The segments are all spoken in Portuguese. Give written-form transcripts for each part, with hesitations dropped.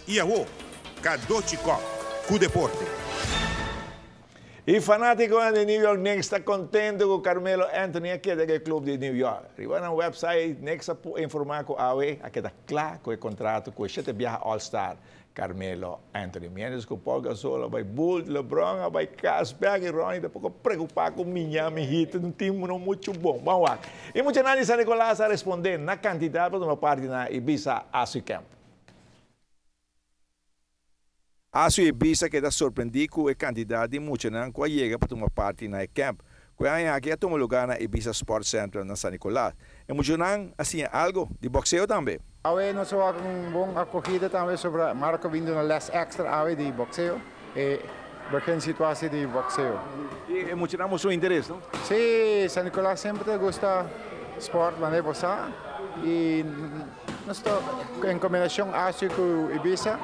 E a Kadochikov, com deporte. E fanático de New York Knicks está contente com Carmelo Anthony aqui do clube de New York. Arriba no website Knicks informar com a UE aqui está claro com o contrato com o sete viaja All-Star Carmelo Anthony. Menos que o Paul Gasol, vai Bull, LeBron, vai Casberg e Ronnie, depois preocupar com Miami Heat, um time não muito bom. Vamos lá. E muita gente San Nicolás a responder na quantidade para uma parte na Ibiza Asu Camp. Asu Ibiza que está surpreendido com a quantidade de muita gente que chega para uma parte na camp. Que aqui toma lugar na Ibiza Sports Center na San Nicolás. E muita gente assim algo de boxeo também. Awe nós só uma boa acolhida também sobre Marco vindo na les extra awe de boxeo e porque situação de boxeo. E muito não seu interesse, não? Sim, San Nicolás sempre gosta sport, mané bossa e nós estou em combinação Asu com Ibiza.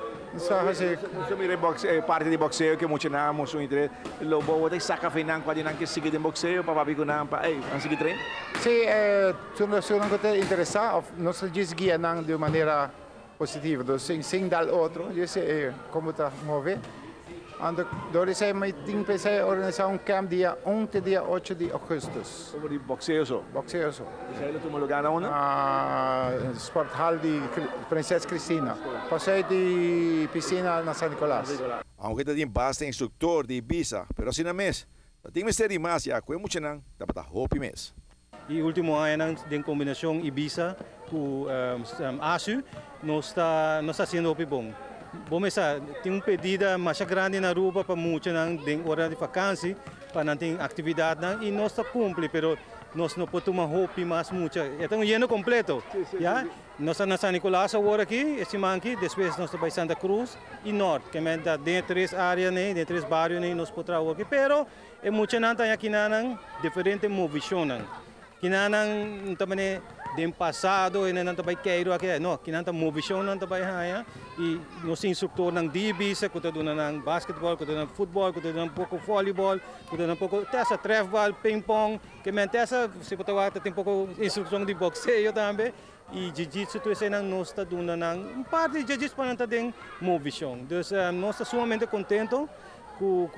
Parte de boxeo que muito não seu interesse. Lobo você saca final quando não quer seguir de boxeo para babi com não para não seguir treino? Sim, se não te interessar, nós diz guia não de maneira positiva, do sem dar outro, isso é como tá mover. Ando dori sei mas tem pensei organizar camp dia 1 até dia 8 de agosto. Como de boxeo só? Boxeo só. Isso aí toma lugar na onde? Sport Hall de Princesa Cristina. Passei de piscina na San Nicolás. Aunque tem bastante instrutor de Ibiza, pero assim na mês, tem que ser mais já, com muito não, dá para hope mês. E último ano em combinação Ibiza com Asu, nós está sendo hope bom. Bom, tem uma pedida mais grande na rua para muitos em hora de vacância, para não ter atividade e nós está cumpre, mas nós não podemos tomar roupa mais muito. É um ano completo. Nós estamos na San Nicolás agora aqui, esse manque, depois nós estamos em Santa Cruz e Norte, que é dentro de 3 áreas, dentro de 3 bairros, nós podemos trabalhar aqui. Pero, é muito não tem aqui diferente movição. Que não também do passado e não também quero aqui não que não tá movição não também há e nós instrutor não de Ibiza que tá dando não basquetebol que tá dando futebol que tá dando pouco voleibol que tá dando pouco tessa trefball ping pong que men tessa se pode ter tem pouco instrução de boxeo também e jiu-jitsu tu esse não nós tá dando não parte de jiu-jitsu para não tá tem movição então nós está sumamente contento com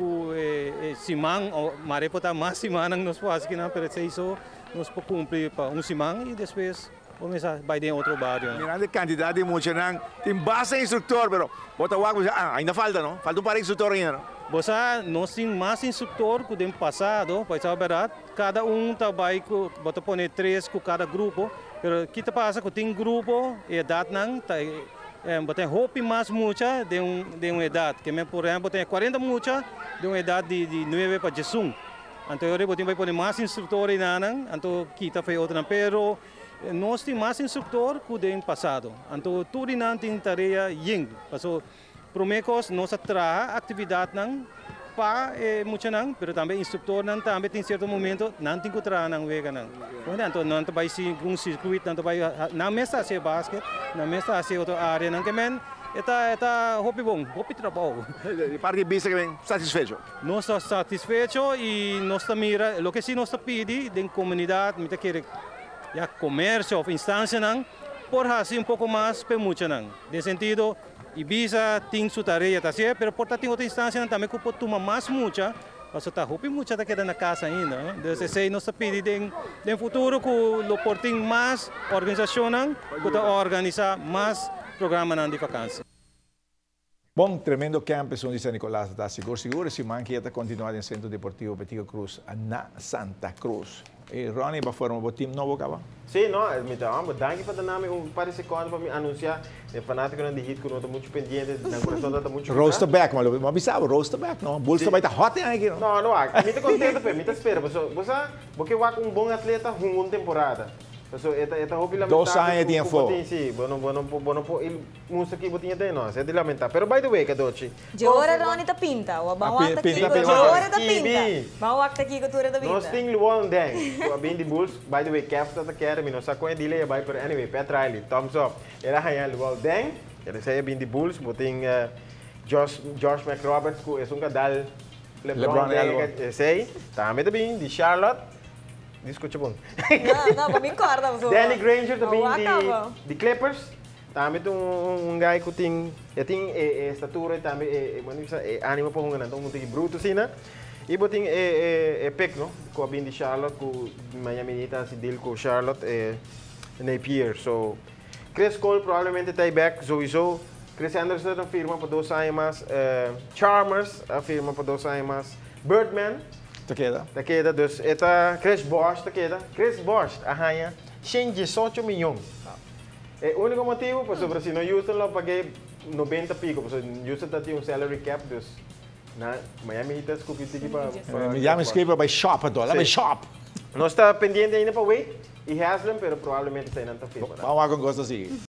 Simão mare pota mais semana nós faz que não para isso nós podemos cumprir para semana e depois vamos vai em outro bairro. Mirando a quantidade de muitos não tem bastante instrutor, pero bota o água ainda falta não? Falta par de instrutor ainda não? Você nós temos mais instrutor que do passado, vai ser verdade. Cada vai bota pôr 3 com cada grupo, pero que te passa que tem grupo e idade não tá tem roupa mais muita de uma idade, que por exemplo tem 40 muita de uma idade de 9 para 18. Então, eu vou pôr mais instrutores, então, kita foi outra, pero nós temos mais instrutor que o ano passado. Então, tudo não tem tarefa ying. Então, primeiro, nós traz atividade para muito não, mas também instrutor não também tem certo momento não tem que trazer não vega não. Então, não vai ser um circuito, não vai não mesmo ser basquete, não mesmo ser outra área, não que men Está hobby bom, hobby trabalho. E parte de Ibiza que vem satisfeito? Nós estamos satisfeitos e nós mira, o que sim nós pedi da comunidade, muita quer já comércio ou instância não, por assim pouco mais para muito não. De sentido, Ibiza tem sua tarefa, tá certo? Mas por tem outra instância também que pode tomar mais muita. Mas está hobby muita da queda na casa ainda. Então, se nós pedi de futuro que o portem mais organização não, que organizar mais programa de vacância. Bom, tremendo camp de San Nicolás, está seguro, se manque está continuar no Centro Deportivo Petico Cruz, na Santa Cruz. E Ronnie, vai formar um time novo, acaba? Sim, não, então, danke para dar um par de segundos para me anunciar, é fanático de hit, que não estou muito pendente, na coração está muito roaster back, mas eu avisava, roaster back, não, bolsa vai estar hot aqui, não? Não, me estou contente, me espera, porque eu acho bom atleta uma temporada. So, esta hobby lamentável. 2 anos tinha fogo. Sim, ele música aqui botinha de nós, é de lamentar. Pero by the way, Kadochi. De hora Ronnie tá pinta, o bom acta aqui, de hora tá pinta. Bom acta aqui que tu tá pinta. Nós tem luang deng, o bem de bulls. By the way, Kev tá querendo, me não sabe qual é delay, by pero anyway, Petra ali, thumbs up. Era hanya luang deng, ele sai bem de bulls, boting Josh McRoberts, que é cadal LeBron deng, sei. Também bem de Charlotte. Discute bom. Não, me importa. Danny Granger também de Clippers. Também tem guy que tem estatura e também ânimo para um então tem bruto assim, né? E botem pick, não? Com a bem de Charlotte, com Miami está se deal com Charlotte Napier. So, Chris Cole provavelmente está back, sowieso. Chris Anderson afirma por 2 anos, Chalmers afirma por 2 anos, Birdman. Tá queda, dus eta Chris Bosh tá queda. Chris Bosh arranha 118 milhões. O único motivo, por sobre se não Houston lá paguei 90 pico, porque Houston tá tem salary cap, dus na Miami Heat está competindo para Miami escreve para shop lá, vai shop. Nós está pendiente ainda para wait e Haslam, pero provavelmente está ainda tá firme. Vamos lá com gosto assim.